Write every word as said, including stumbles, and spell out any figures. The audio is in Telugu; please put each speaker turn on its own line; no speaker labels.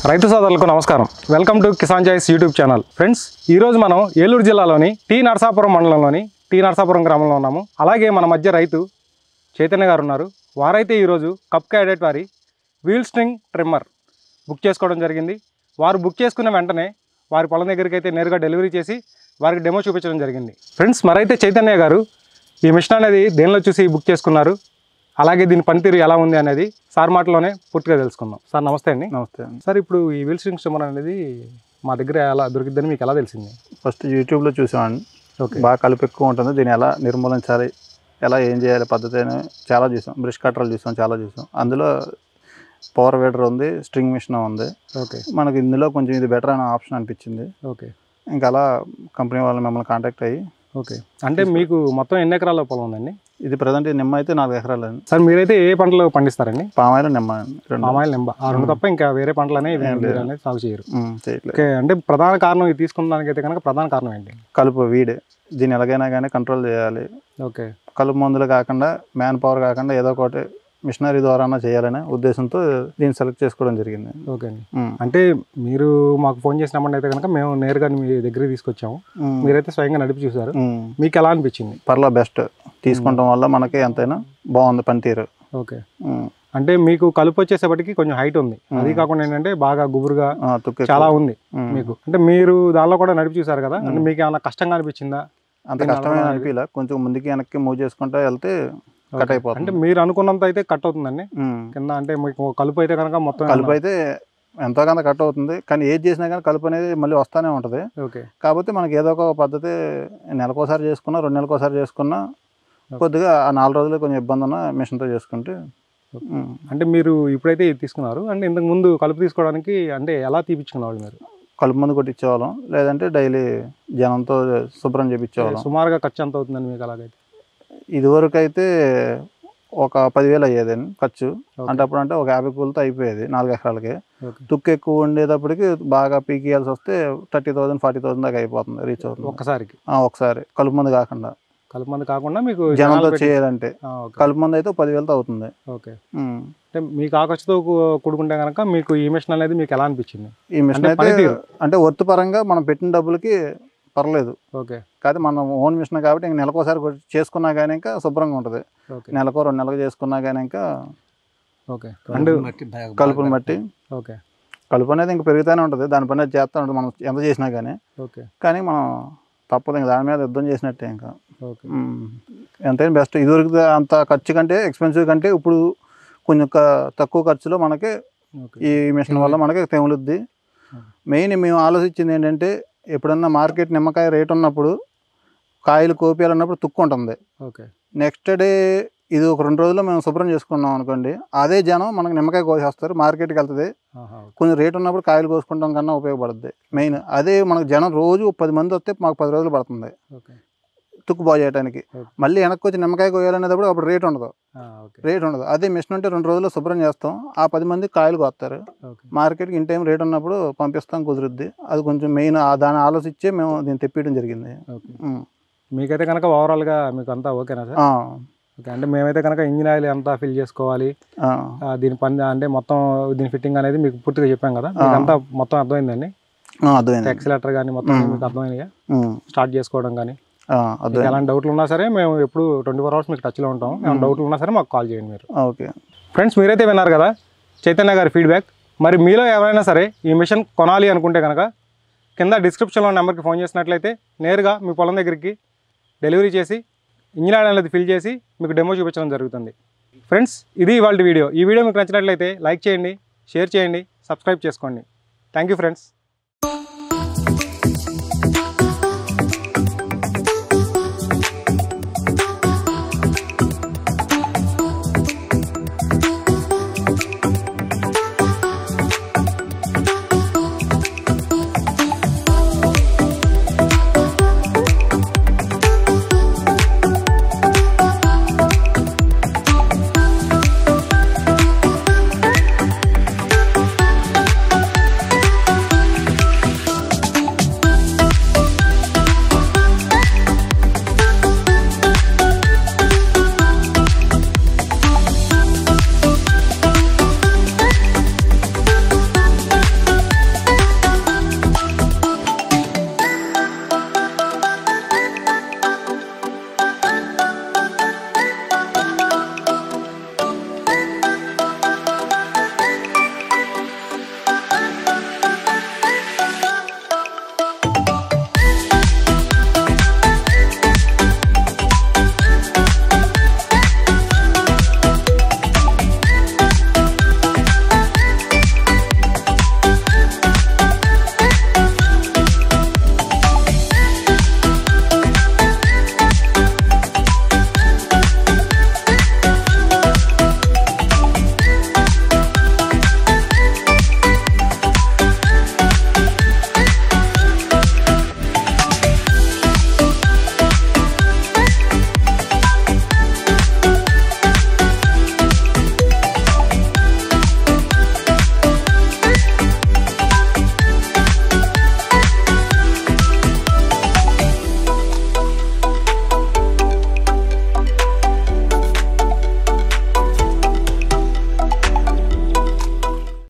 రైతు సోదరులకు నమస్కారం. Welcome to Kisan choice YouTube channel. Friends, ఈరోజు మనం ఏలూరు జిల్లాలోని టీ నరసాపురం మండలంలోని టీ నరసాపురం గ్రామంలో ఉన్నాము. అలాగే మన మధ్య రైతు చైతన్య గారు ఉన్నారు. వారైతే ఈరోజు కప్ క్యాడెట్ వారి వీల్ స్ట్రింగ్ ట్రిమ్మర్ బుక్ చేసుకోవడం జరిగింది. వారు బుక్ చేసుకున్న వెంటనే వారి పొలం దగ్గరికి అయితే నేరుగా డెలివరీ చేసి వారికి డెమో చూపించడం జరిగింది. ఫ్రెండ్స్, మరైతే చైతన్య గారు ఈ మిషన్ అనేది దేనిలో చూసి బుక్ చేసుకున్నారు, అలాగే దీని పనితీరు ఎలా ఉంది అనేది సార్ మాటలోనే పూర్తిగా తెలుసుకుందాం. సార్ నమస్తే అండి.
నమస్తే అండి.
సార్, ఇప్పుడు ఈ వీల్ స్ట్రింగ్ ట్రిమ్మర్ అనేది మా దగ్గర ఎలా దొరికిద్దని మీకు ఎలా తెలిసింది?
ఫస్ట్ యూట్యూబ్లో చూసామండి.
ఓకే.
బాగా కలుపు ఎక్కువ ఉంటుంది, దీన్ని ఎలా నిర్మూలించాలి, ఎలా ఏం చేయాలి పద్ధతి అని చాలా చూసాం. బ్రష్ కట్టర్లు చూసాం, చాలా చూసాం. అందులో పవర్ వేడర్ ఉంది, స్ట్రింగ్ మిషన్ ఉంది.
ఓకే.
మనకి ఇందులో కొంచెం ఇది బెటర్ అనే ఆప్షన్ అనిపించింది.
ఓకే.
ఇంకా అలా కంపెనీ వాళ్ళు మిమ్మల్ని కాంటాక్ట్ అయ్యి.
ఓకే. అంటే మీకు మొత్తం ఎన్ని ఎకరాల పొలం ఉందండి?
ఇది ప్రజెంట్ నిమ్మ అయితే నాలుగు ఎకరాలు అండి.
సార్, మీరైతే ఏ పంటలు పండిస్తారండి?
పామాయిల్ నిమ్మ రెండు.
పామాయిల్ నిమ్మ ఆ రెండు తప్ప ఇంకా వేరే పంటలు అనేది అనేది సాగు చేయరు.
చేయట్లేదు.
ఓకే. అంటే ప్రధాన కారణం ఇది తీసుకున్నానికి అయితే కనుక ప్రధాన కారణం ఏంటి?
కలుపు వీడే. దీన్ని ఎలాగైనా కానీ కంట్రోల్ చేయాలి.
ఓకే.
కలుపు మందులు కాకుండా, మ్యాన్ పవర్ కాకుండా ఏదో ఒకటి మిషనరీ ద్వారా చేయాలనే ఉద్దేశంతో దీన్ని సెలెక్ట్ చేసుకోవడం జరిగింది.
ఓకే అండి. అంటే మీరు మాకు ఫోన్ చేసినప్పుడు అయితే కనుక మేము నేరుగా మీ దగ్గరికి తీసుకొచ్చాము. మీరైతే స్వయంగా నడిపి చూసారు. మీకు ఎలా అనిపించింది?
పర్లా బెస్ట్. తీసుకుంటాం వల్ల మనకి ఎంతైనా బాగుంది పనితీరు.
ఓకే. అంటే మీకు కలుపు వచ్చేసేపటికి కొంచెం హైట్ ఉంది, అది కాకుండా ఏంటంటే బాగా గుబురుగా చాలా ఉంది మీకు. అంటే మీరు దానిలో కూడా నడిపి చూసారు కదా, అంటే మీకు ఏమైనా కష్టంగా అనిపించిందా?
అంత కష్టమైన అనిపించలే. కొంచెం ముందుకి వెనక్కి మూవ్ చేసుకుంటూ వెళ్తే కట్ అయిపోతుంది.
అంటే మీరు అనుకున్నంత అయితే కట్ అవుతుందండి కింద? అంటే మీకు కలుపు అయితే కనుక మొత్తం
కలుపు అయితే ఎంతో కొంత కట్ అవుతుంది, కానీ ఏది చేసినా కానీ కలుపు అనేది మళ్ళీ వస్తూనే ఉంటుంది.
ఓకే.
కాకపోతే మనకి ఏదో ఒక పద్ధతి నెలకోసారి చేసుకున్నా, రెండు నెలకోసారి చేసుకున్నా, కొద్దిగా ఆ నాలుగు రోజులు కొంచెం ఇబ్బంది ఉన్న మిషన్తో చేసుకుంటే.
అంటే మీరు ఇప్పుడైతే ఇది తీసుకున్నారు, అంటే ఇంతకు ముందు కలుపు తీసుకోవడానికి అంటే ఎలా తీపించుకునేవాళ్ళు మీరు?
కలుపు మందు కొట్టించేవాళ్ళం, లేదంటే డైలీ జనంతో శుభ్రం చేయించేవాళ్ళం.
సుమారుగా ఖర్చు ఎంత అవుతుందండి మీకు అలాగైతే?
ఇదివరకు అయితే ఒక పదివేలు అయ్యేదండి ఖర్చు. అంటే అప్పుడు అంటే ఒక యాభై కూలతో అయిపోయేది నాలుగు ఎకరాలకి. తుక్కు ఎక్కువ ఉండేటప్పటికి బాగా పీకియాల్సి వస్తే థర్టీ థౌసండ్ ఫార్టీ థౌసండ్ దాకా అయిపోతుంది, రీచ్ అవుతుంది
ఒకసారికి.
ఒకసారి కలుపు మంది కాకుండా.
కలుపు మంది కాకుండా మీకు
జనంతో చేయాలంటే కలుపు మంది అయితే పదివేలతో అవుతుంది.
ఓకే. అంటే మీకు ఆ ఖర్చుతో కూడుకుంటే కనుక మీకు ఈ మిషన్ అనేది మీకు ఎలా అనిపించింది?
ఈ మిషన్ అయితే అంటే వర్త్ పరంగా మనం పెట్టిన డబ్బులకి పర్లేదు.
ఓకే.
కాదు మనం ఓన్ మిషన్ కాబట్టి ఇంక నెలకోసారి చేసుకున్నా కానీ ఇంకా శుభ్రంగా ఉంటుంది. నెలకో రెండు నెలలకు చేసుకున్నా కానీ ఇంకా.
ఓకే. అండ్
కలుపుని బట్టి.
ఓకే.
కలుపు అనేది ఇంకా పెరుగుతూనే ఉంటుంది, దాని పని చేస్తూ ఉంటుంది మనం ఎంత చేసినా కానీ.
ఓకే.
కానీ మనం తప్పదు, ఇంకా దాని మీద యుద్ధం చేసినట్టే ఇంకా.
ఓకే.
ఎంతైనా బెస్ట్. ఇదివరకు అంత ఖర్చు కంటే, ఎక్స్పెన్సివ్ కంటే ఇప్పుడు కొంచెం తక్కువ ఖర్చులో మనకి ఈ మిషన్ వల్ల మనకి తెములుద్ది. మెయిన్ మేము ఆలోచించింది ఏంటంటే, ఎప్పుడన్నా మార్కెట్ నిమ్మకాయ రేట్ ఉన్నప్పుడు కాయలు కోపియాలన్నప్పుడు తుక్కు ఉంటుంది.
ఓకే.
నెక్స్ట్ డే ఇది ఒక రెండు రోజుల్లో మేము శుభ్రం చేసుకున్నాం అనుకోండి, అదే జనం మనకు నిమ్మకాయ కోసేస్తారు, మార్కెట్కి వెళ్తుంది. కొంచెం రేట్ ఉన్నప్పుడు కాయలు కోసుకుంటాం కన్నా ఉపయోగపడుతుంది. మెయిన్ అదే మనకు జనం రోజు పది మంది వస్తే మాకు పది రోజులు పడుతుంది తుక్కు బాగు చేయడానికి. మళ్ళీ వెనక్కి వచ్చి నిమ్మకాయ కోయాలనేటప్పుడు అప్పుడు రేట్ ఉండదు, రేట్ ఉండదు. అదే మిషన్ ఉంటే రెండు రోజుల్లో శుభ్రం చేస్తాం, ఆ పది మంది కాయలు కోస్తారు, మార్కెట్కి ఇన్ టైం రేట్ ఉన్నప్పుడు పంపిస్తాం, కుదురుద్ది. అది కొంచెం మెయిన్ దాన్ని ఆలోచించే మేము దీన్ని తెప్పించడం జరిగింది.
మీకైతే కనుక ఓవరాల్గా మీకు అంతా ఓకేనా సార్? ఓకే. అంటే మేమైతే కనుక ఇంజిన్ ఆయిల్ ఎంత ఫిల్ చేసుకోవాలి, దీని పని అంటే మొత్తం దీని ఫిట్టింగ్ అనేది మీకు పూర్తిగా చెప్పాం కదా, మీకు అంతా మొత్తం అర్థమైందండి?
అర్థమైంది.
ఎక్సిలేటర్ కానీ మొత్తం మీకు అర్థమైనగా స్టార్ట్ చేసుకోవడం కానీ ఎలాంటి డౌట్లు ఉన్నా సరే మేము ఎప్పుడు ట్వంటీ ఫోర్ అవర్స్ మీకు టచ్లో ఉంటాం. ఏమైనా డౌట్లు ఉన్నా సరే మాకు కాల్ చేయండి మీరు.
ఓకే.
ఫ్రెండ్స్, మీరైతే విన్నారు కదా చైతన్య గారి ఫీడ్బ్యాక్. మరి మీలో ఎవరైనా సరే ఈ మిషన్ కొనాలి అనుకుంటే కనుక కింద డిస్క్రిప్షన్లో నెంబర్కి ఫోన్ చేసినట్లయితే నేరుగా మీ పొలం దగ్గరికి డెలివరీ చేసి ఇంజిన్ ఆయిల్ అనేది ఫిల్ చేసి మీకు డెమో చూపించడం జరుగుతుంది. ఫ్రెండ్స్, ఇది ఇవాళ వీడియో. ఈ వీడియో మీకు నచ్చినట్లయితే లైక్ చేయండి, షేర్ చేయండి, సబ్స్క్రైబ్ చేసుకోండి. Thank you friends.